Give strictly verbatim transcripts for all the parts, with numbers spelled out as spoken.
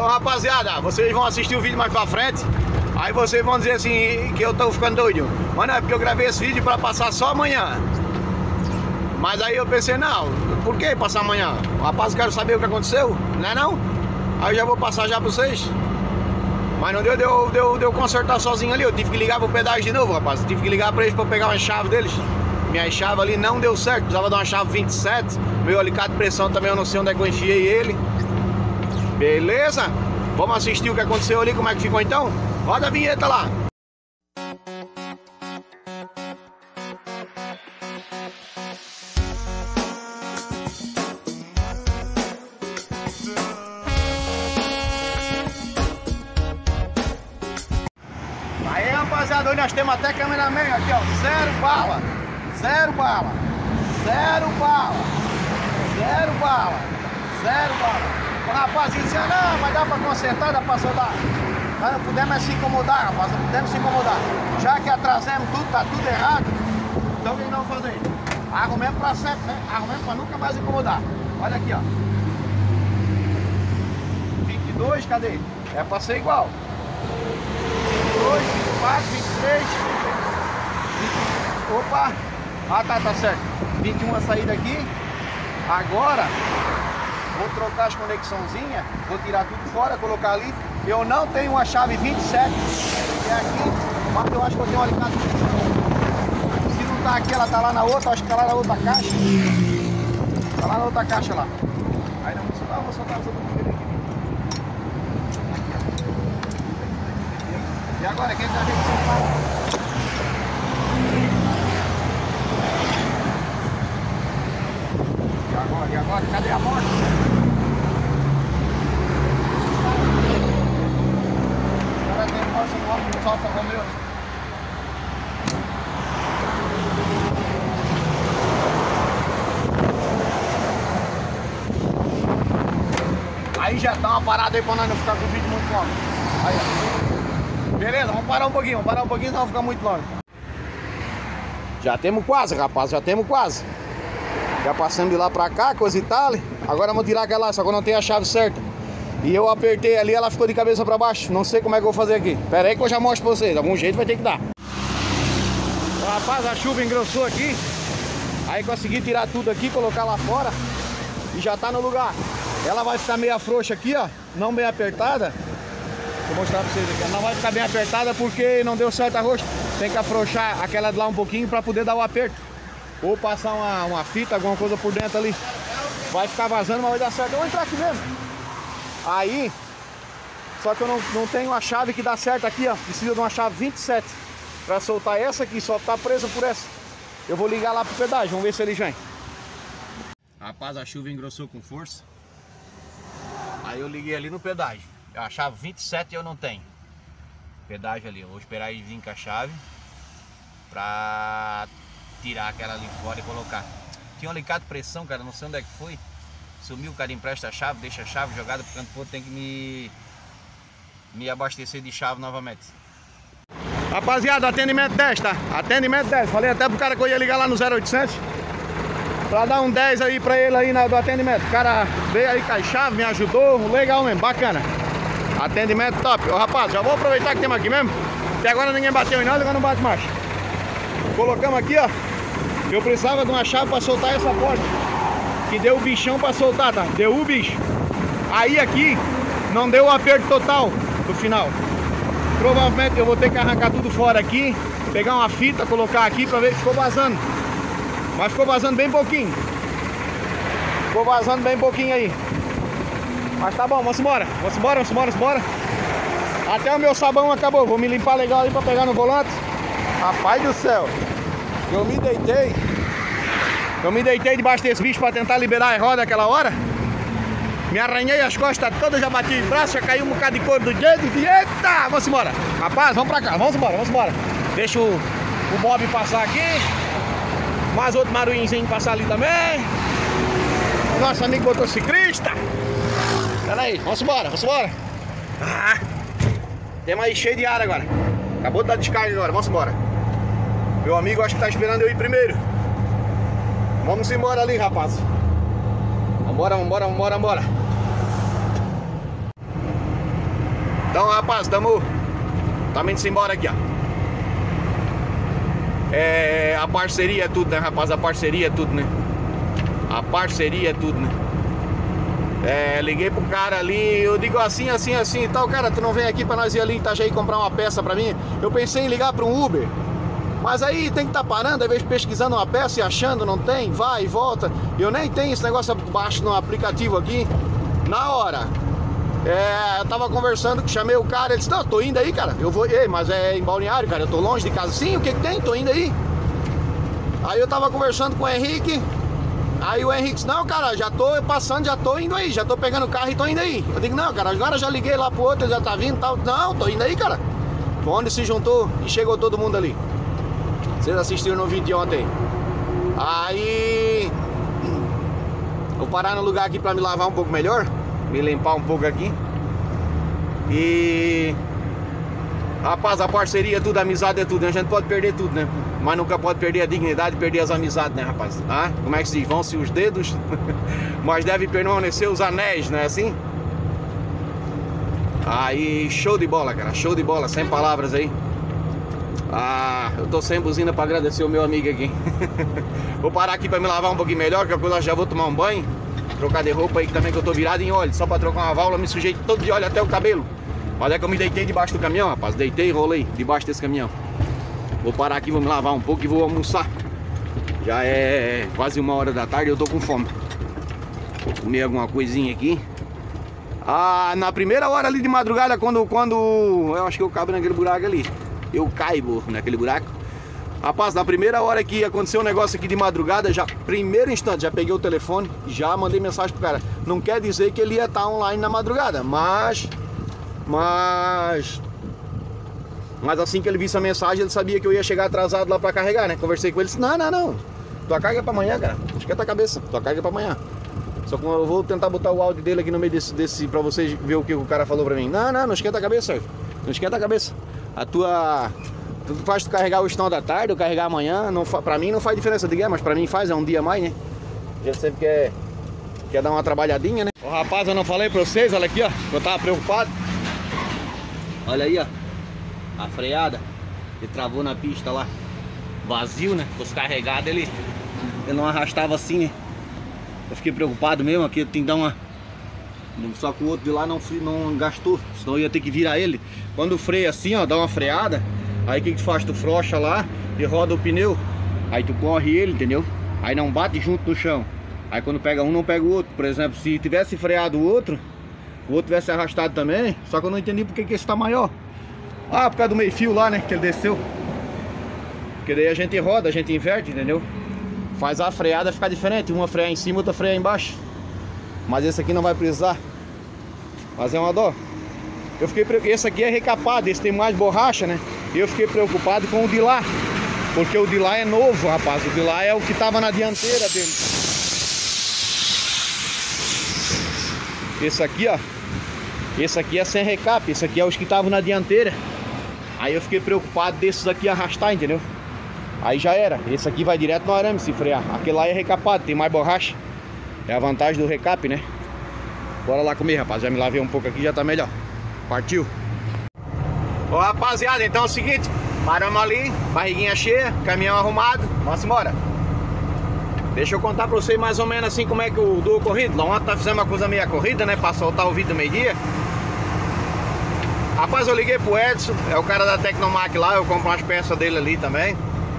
Então, rapaziada, vocês vão assistir o vídeo mais pra frente. Aí vocês vão dizer assim que eu tô ficando doido. Mas não é porque eu gravei esse vídeo pra passar só amanhã. Mas aí eu pensei, não, por que passar amanhã? Rapaz, eu quero saber o que aconteceu, não é não? Aí eu já vou passar já pra vocês. Mas não deu, deu, deu, deu consertar sozinho ali. Eu tive que ligar pro pedágio de novo, rapaz. Eu tive que ligar pra eles pra eu pegar uma chave deles. Minha chave ali não deu certo. Precisava de uma chave vinte e sete. Meu alicate de pressão também eu não sei onde é que eu enfiei ele. Beleza? Vamos assistir o que aconteceu ali, como é que ficou então? Roda a vinheta lá. Aí, rapaziada, hoje nós temos até cameraman aqui, ó. Zero bala. Zero bala. Zero bala. Zero bala. Zero bala. O rapazinho disse, não, mas dá pra consertar, dá pra soldar. Nós não podemos se incomodar, rapaz, não podemos se incomodar. Já que atrasamos tudo, tá tudo errado. Então o que nós vamos fazer? Arrumemos pra sempre, né? Arrumemos pra nunca mais incomodar. Olha aqui, ó. vinte e dois, cadê? É pra ser igual. vinte e dois, vinte e quatro, vinte e três. vinte... Opa! Ah, tá, tá certo. vinte e um a saída aqui. Agora vou trocar as conexãozinhas, vou tirar tudo fora, colocar ali. Eu não tenho uma chave vinte e sete, que é aqui, mas eu acho que eu tenho um alicate. Se não tá aqui, ela tá lá na outra, acho que tá lá na outra caixa. Tá lá na outra caixa lá. Aí não vou soltar, vou soltar as outras primeiras aqui. E agora, quem tá vendo que você fala? E agora, e agora, cadê a moto? Solta o Romeu. Aí já dá uma parada aí pra nós não ficar com o vídeo muito longo. Aí, ó. Beleza, vamos parar um pouquinho, vamos parar um pouquinho, senão vai ficar muito longo. Já temos quase, rapaz, já temos quase. Já passamos de lá pra cá, coisa e tal. Agora vamos tirar aquela, só que eu não tenho a chave certa. E eu apertei ali, ela ficou de cabeça pra baixo. Não sei como é que eu vou fazer aqui. Pera aí que eu já mostro pra vocês. De algum jeito vai ter que dar. Então, rapaz, a chuva engrossou aqui. Aí consegui tirar tudo aqui, colocar lá fora. E já tá no lugar. Ela vai ficar meio frouxa aqui, ó. Não bem apertada. Vou mostrar pra vocês aqui. Ela não vai ficar bem apertada porque não deu certo a roxa. Tem que afrouxar aquela de lá um pouquinho pra poder dar o aperto. Ou passar uma, uma fita, alguma coisa por dentro ali. Vai ficar vazando, mas vai dar certo. Eu vou entrar aqui mesmo. Aí, só que eu não, não tenho a chave que dá certo aqui, ó. Precisa de uma chave vinte e sete pra soltar essa aqui, só tá presa por essa. Eu vou ligar lá pro pedágio, vamos ver se ele vem. Rapaz, a chuva engrossou com força. Aí eu liguei ali no pedágio. A chave vinte e sete eu não tenho. Pedágio ali, eu vou esperar ele vir com a chave pra tirar aquela ali fora e colocar. Tinha um alicate de pressão, cara, não sei onde é que foi. Sumiu, o cara empresta a chave, deixa a chave jogada pro canto pro outro, tem que me, me abastecer de chave novamente. Rapaziada, atendimento dez, tá? Atendimento dez. Falei até pro cara que eu ia ligar lá no zero oitocentos pra dar um dez aí pra ele aí na, do atendimento. O cara veio aí com a chave, me ajudou, legal mesmo, bacana. Atendimento top. Ô rapaz, já vou aproveitar que temos aqui mesmo. Até agora ninguém bateu em nós, agora não bate mais. Colocamos aqui, ó. Eu precisava de uma chave pra soltar essa porta. Que deu o bichão pra soltar, tá? Deu o bicho. Aí aqui não deu o aperto total no final. Provavelmente eu vou ter que arrancar tudo fora aqui, pegar uma fita, colocar aqui pra ver se ficou vazando. Mas ficou vazando bem pouquinho. Ficou vazando bem pouquinho aí. Mas tá bom, vamos embora. Vamos embora, vamos embora, vamos embora. Até o meu sabão acabou. Vou me limpar legal ali pra pegar no volante. Rapaz do céu. Eu me deitei. Eu me deitei debaixo desse bicho pra tentar liberar a roda aquela hora. Me arranhei as costas todas, já bati o braço, já caiu um bocado de couro do dedo. E eita, vamos embora. Rapaz, vamos pra cá, vamos embora, vamos embora. Deixa o, o Bob passar aqui. Mais outro maruinzinho passar ali também. Nosso amigo motociclista. Pera aí, vamos embora, vamos embora. Ah, temos aí cheio de ar agora. Acabou de dar descarga agora, vamos embora. Meu amigo acho que tá esperando eu ir primeiro. Vamos embora ali, rapaz. Vambora, vambora, vambora, vambora. Então, rapaz, tamo Tamo indo embora aqui, ó. É, a parceria é tudo, né, rapaz? A parceria é tudo, né? A parceria é tudo, né? É, liguei pro cara ali, eu digo assim, assim, assim e tal. Cara, tu não vem aqui pra nós ir ali em Itajaí comprar uma peça pra mim? Eu pensei em ligar pra um Uber, mas aí tem que estar tá parando, às vezes pesquisando uma peça e achando, não tem, vai e volta. Eu nem tenho esse negócio abaixo no aplicativo aqui. Na hora, é, eu tava conversando, chamei o cara, ele disse, não, eu tô indo aí, cara. Eu vou, ei, mas é em Balneário, cara, eu tô longe de casa. Sim, o que que tem? Tô indo aí. Aí eu tava conversando com o Henrique. Aí o Henrique disse, não, cara, já tô passando, já tô indo aí, já tô pegando o carro e tô indo aí. Eu digo, não, cara, agora já liguei lá pro outro, ele já tá vindo e tal. Não, tô indo aí, cara. Foi onde se juntou e chegou todo mundo ali. Vocês assistiram no vídeo de ontem. Aí vou parar no lugar aqui pra me lavar um pouco melhor, me limpar um pouco aqui. E rapaz, a parceria é tudo, a amizade é tudo, né? A gente pode perder tudo, né? Mas nunca pode perder a dignidade e perder as amizades, né, rapaz? Ah, como é que se diz? Vão-se os dedos, mas deve permanecer os anéis, não é assim? Aí, show de bola, cara, show de bola, sem palavras aí. Ah, eu tô sem buzina pra agradecer o meu amigo aqui. Vou parar aqui pra me lavar um pouquinho melhor, que eu já vou tomar um banho, trocar de roupa aí também, que eu tô virado em óleo. Só pra trocar uma válvula, me sujei todo de óleo até o cabelo. Olha que eu me deitei debaixo do caminhão, rapaz. Deitei e rolei debaixo desse caminhão. Vou parar aqui, vou me lavar um pouco e vou almoçar. Já é quase uma hora da tarde, eu tô com fome. Vou comer alguma coisinha aqui. Ah, na primeira hora ali de madrugada, quando, quando eu acho que eu cabo naquele buraco ali, eu caibo naquele buraco. Rapaz, na primeira hora que aconteceu um negócio aqui de madrugada, já, primeiro instante, já peguei o telefone, já mandei mensagem pro cara. Não quer dizer que ele ia estar online na madrugada, mas... Mas... Mas assim que ele viu essa mensagem, ele sabia que eu ia chegar atrasado lá pra carregar, né? Conversei com ele, disse, não, não, não. Tua carga é pra amanhã, cara. Esquenta a cabeça, tua carga é pra amanhã. Só que eu vou tentar botar o áudio dele aqui no meio desse, desse pra vocês ver o que o cara falou pra mim. Não, não, não esquenta a cabeça, Sérgio. Não esquenta a cabeça. A tua... Tu faz tu carregar o estão da tarde ou carregar amanhã, não fa... pra mim não faz diferença. Eu digo, é, mas pra mim faz, é um dia a mais, né? A gente sempre quer, quer dar uma trabalhadinha, né? Ô rapaz, eu não falei pra vocês, olha aqui, ó. Eu tava preocupado. Olha aí, ó. A freada. Ele travou na pista lá. Vazio, né? Fosse carregado, ele, ele não arrastava assim, né? Eu fiquei preocupado mesmo, aqui tem que dar uma... Só que o outro de lá não, não gastou, senão eu ia ter que virar ele. Quando freia assim, ó, dá uma freada, aí o que que tu faz? Tu frouxa lá e roda o pneu. Aí tu corre ele, entendeu? Aí não bate junto no chão. Aí quando pega um, não pega o outro. Por exemplo, se tivesse freado o outro, o outro tivesse arrastado também. Só que eu não entendi porque que esse tá maior. Ah, por causa do meio fio lá, né, que ele desceu. Porque daí a gente roda, a gente inverte, entendeu? Faz a freada ficar diferente. Uma freia em cima, outra freia embaixo. Mas esse aqui não vai precisar. Mas é uma dó. Eu fiquei pre... Esse aqui é recapado, esse tem mais borracha, né? E eu fiquei preocupado com o de lá, porque o de lá é novo, rapaz. O de lá é o que tava na dianteira dele. Esse aqui, ó. Esse aqui é sem recap. Esse aqui é os que estavam na dianteira. Aí eu fiquei preocupado desses aqui arrastar, entendeu? Aí já era. Esse aqui vai direto no arame se frear. Aquele lá é recapado, tem mais borracha. É a vantagem do recap, né? Bora lá comer, rapaz. Já me lavei um pouco aqui, já tá melhor. Partiu. Ô, rapaziada, então é o seguinte. Paramos ali, barriguinha cheia, caminhão arrumado. Vamos embora. Deixa eu contar pra vocês mais ou menos assim como é que o do ocorrido. Lá ontem nós fizemos uma coisa meia corrida, né? Pra soltar o vídeo do meio-dia. Rapaz, eu liguei pro Edson, é o cara da Tecnomac lá. Eu compro umas peças dele ali também,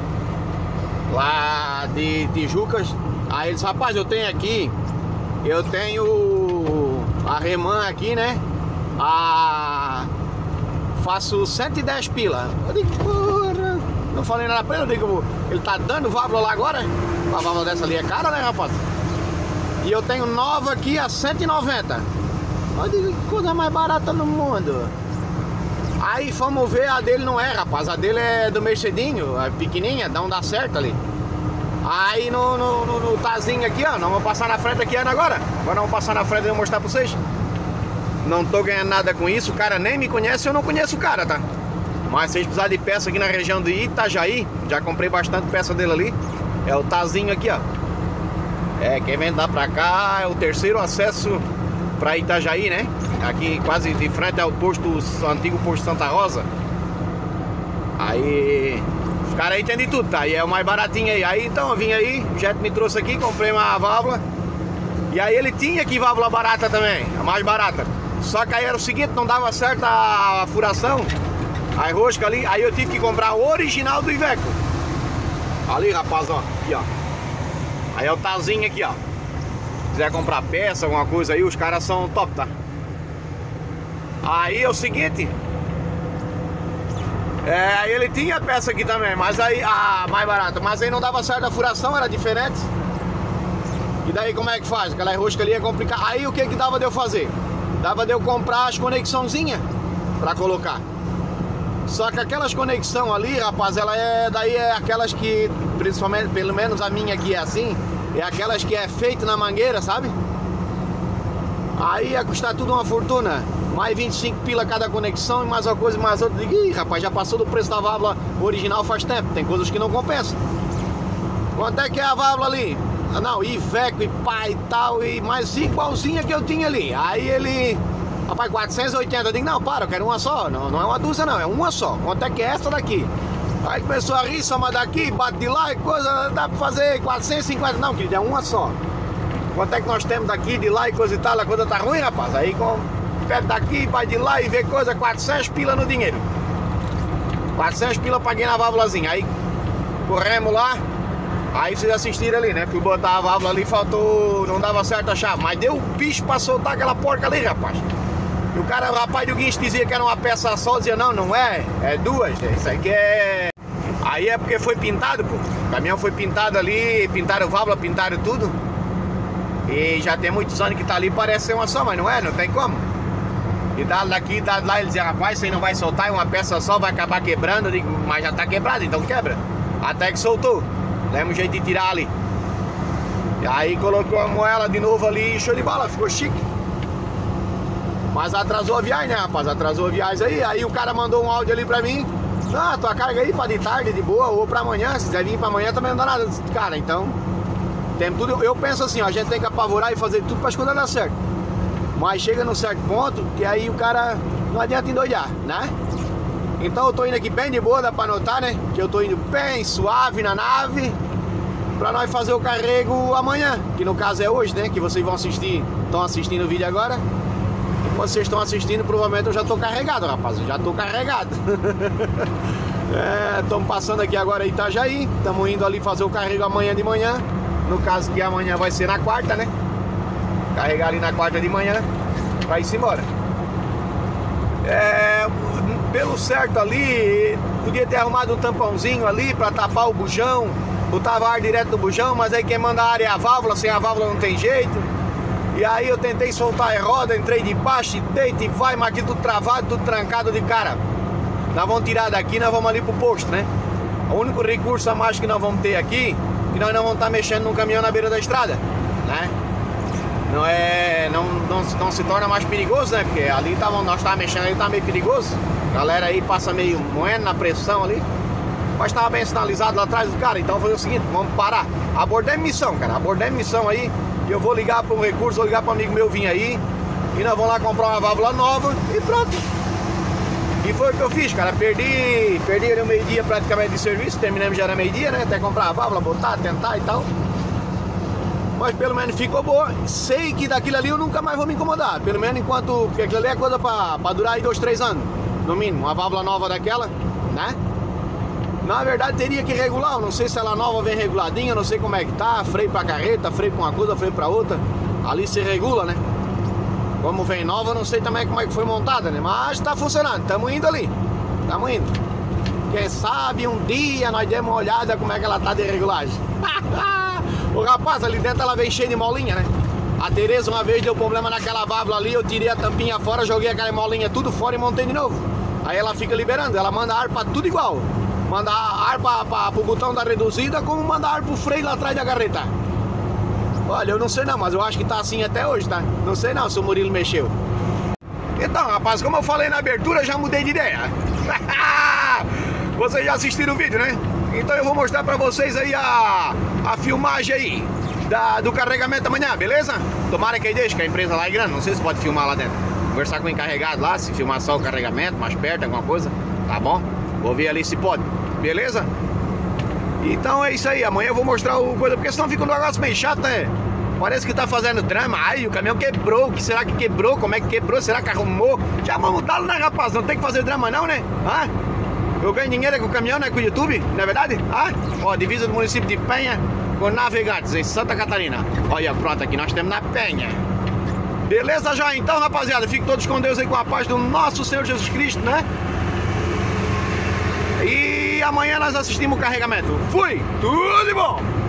lá de Tijucas. Aí ele disse, rapaz, eu tenho aqui, eu tenho a Reman aqui, né? A... Faço cento e dez pila. Eu digo, porra, não falei nada pra ele, eu digo, ele tá dando válvula lá agora? A válvula dessa ali é cara, né, rapaz? E eu tenho nova aqui a cento e noventa. Eu digo, que coisa mais barata no mundo. Aí fomos ver, a dele não é, rapaz, a dele é do Mercedinho, é pequenininha, não dá certo ali. Aí no, no, no, no tazinho aqui, ó, não vou passar na frente aqui agora. Agora não vou passar na frente e vou mostrar pra vocês. Não tô ganhando nada com isso, o cara nem me conhece, eu não conheço o cara, tá? Mas se vocês precisarem de peça aqui na região de Itajaí, já comprei bastante peça dele ali. É o tazinho aqui, ó. É, quem vem dar pra cá é o terceiro acesso pra Itajaí, né? aqui quase de frente ao posto, o antigo posto Santa Rosa. Aí os caras aí entendem tudo, tá? E é o mais baratinho aí. Aí então eu vim aí, o Jet me trouxe aqui, comprei uma válvula. E aí ele tinha aqui válvula barata também, a mais barata. Só que aí era o seguinte, não dava certo a furação, a rosca ali. Aí eu tive que comprar o original do Iveco. Ali, rapaz, ó, aqui, ó. Aí é o tazinho aqui, ó. Se quiser comprar peça, alguma coisa aí, os caras são top, tá? Aí é o seguinte, é, aí ele tinha a peça aqui também, mas aí a mais barata, mas aí não dava certo a furação, era diferente. E daí como é que faz? Aquela rosca ali é complicada. Aí o que que dava de eu fazer? Dava de eu comprar as conexãozinhas pra colocar. Só que aquelas conexão ali, rapaz, ela é, daí é aquelas que, principalmente, pelo menos a minha aqui é assim, é aquelas que é feita na mangueira, sabe? Aí ia custar tudo uma fortuna, mais vinte e cinco pila cada conexão e mais uma coisa, mais outra. Digo, ih, rapaz, já passou do preço da válvula original faz tempo, tem coisas que não compensam. Quanto é que é a válvula ali? Ah, não, Iveco e pai e tal, e mais igualzinha que eu tinha ali. Aí ele, rapaz, quatrocentos e oitenta, eu digo, não, para, eu quero uma só, não, não é uma dúzia não, é uma só. Quanto é que é essa daqui? Aí começou a rir, soma daqui, bate de lá e coisa, dá pra fazer quatrocentos e cinquenta, não, querido, é uma só. Quanto é que nós temos daqui, de lá e coisa e tal, a coisa tá ruim, rapaz. Aí com pede daqui, vai de lá e vê coisa, quatrocentos pila no dinheiro. quatrocentos pila paguei na válvulazinha. Aí corremos lá, aí vocês assistiram ali, né? Fui botar a válvula ali, faltou, não dava certo a chave. Mas deu o bicho pra soltar aquela porca ali, rapaz. E o cara, o rapaz do guincho dizia que era uma peça só, dizia, não, não é, é duas, isso aqui é... Aí é porque foi pintado, pô. O caminhão foi pintado ali, pintaram válvula, pintaram tudo. E já tem muitos anos que tá ali, parece ser uma só, mas não é, não tem como. E dado daqui, dado lá, ele dizia, rapaz, isso aí não vai soltar, é uma peça só, vai acabar quebrando. Eu digo, mas já tá quebrado, então quebra. Até que soltou, demos um jeito de tirar ali. E aí colocou a moela de novo ali, show de bola, ficou chique. Mas atrasou a viagem, né, rapaz, atrasou a viagem aí. Aí o cara mandou um áudio ali pra mim. Ah, tua carga aí pra de tarde, de boa, ou pra amanhã, se quiser vir pra amanhã também não dá nada. Cara, então... Tem tudo, eu penso assim, ó, a gente tem que apavorar e fazer tudo para as coisas dar certo. Mas chega num certo ponto que aí o cara não adianta endoidar, né? Então eu tô indo aqui bem de boa, dá para notar, né? Que eu tô indo bem suave na nave para nós fazer o carrego amanhã, que no caso é hoje, né? Que vocês vão assistir, estão assistindo o vídeo agora. Enquanto vocês estão assistindo, provavelmente eu já tô carregado, rapaz, eu já tô carregado. É, estamos passando aqui agora em Itajaí, estamos indo ali fazer o carrego amanhã de manhã. No caso que amanhã vai ser na quarta, né? Carregar ali na quarta de manhã pra ir-se embora. É, pelo certo ali, podia ter arrumado um tampãozinho ali pra tapar o bujão, botava ar direto no bujão, mas aí quem manda ar é a válvula, sem a válvula não tem jeito. E aí eu tentei soltar a roda, entrei de baixo e deita e vai, mas aqui tudo travado, tudo trancado de cara. Nós vamos tirar daqui, nós vamos ali pro posto, né? O único recurso a mais que nós vamos ter aqui, que nós não vamos estar mexendo num caminhão na beira da estrada, né? Não é, não, não, não se torna mais perigoso, né? Porque ali tá, nós estávamos mexendo, ali tá meio perigoso. A galera aí passa meio moendo na pressão ali. Mas estava bem sinalizado lá atrás do cara. Então vou fazer o seguinte, vamos parar. Abordei missão, cara, abordei missão aí. E eu vou ligar para um recurso, vou ligar para um amigo meu vir aí. E nós vamos lá comprar uma válvula nova e pronto. E foi o que eu fiz, cara, perdi, perdi ali o meio-dia praticamente de serviço, terminamos já era meio-dia, né, até comprar a válvula, botar, tentar e tal. Mas pelo menos ficou boa, sei que daquilo ali eu nunca mais vou me incomodar, pelo menos enquanto, porque aquilo ali é coisa pra, pra durar aí dois, três anos, no mínimo, uma válvula nova daquela, né. Na verdade teria que regular, eu não sei se ela nova vem reguladinha, não sei como é que tá, freio pra carreta, freio pra uma coisa, freio pra outra, ali se regula, né. Como vem nova, eu não sei também como é que foi montada, né? Mas tá funcionando, estamos indo ali. Estamos indo. Quem sabe um dia nós demos uma olhada como é que ela tá de regulagem. O rapaz, ali dentro ela vem cheia de molinha, né? A Tereza uma vez deu problema naquela válvula ali, eu tirei a tampinha fora, joguei aquela molinha tudo fora e montei de novo. Aí ela fica liberando, ela manda ar pra tudo igual. Manda ar pra, pra, pro botão da reduzida, como manda ar pro freio lá atrás da garreta. Olha, eu não sei não, mas eu acho que tá assim até hoje, tá? Não sei não se o Murilo mexeu. Então, rapaz, como eu falei na abertura, já mudei de ideia. Vocês já assistiram o vídeo, né? Então eu vou mostrar pra vocês aí a, a filmagem aí da, do carregamento amanhã, beleza? Tomara que aí deixe, que a empresa lá é grande, não sei se pode filmar lá dentro. conversar com o encarregado lá, se filmar só o carregamento, mais perto, alguma coisa, tá bom? Vou ver ali se pode, beleza? Então é isso aí, amanhã eu vou mostrar o coisa, porque senão fica um negócio meio chato, né? Parece que tá fazendo drama. Ai, o caminhão quebrou, o que será que quebrou? Como é que quebrou? Será que arrumou? Já vamos dar, né, rapaz? Não tem que fazer drama não, né? Ah, eu ganho dinheiro com o caminhão, né, com o YouTube, não é verdade? Ah, ó, divisa do município de Penha com Navegantes, em Santa Catarina. Olha, pronto, aqui nós temos na Penha. Beleza já? Então, rapaziada, fiquem todos com Deus aí, com a paz do nosso Senhor Jesus Cristo, né? E amanhã nós assistimos o carregamento. Fui! Tudo de bom!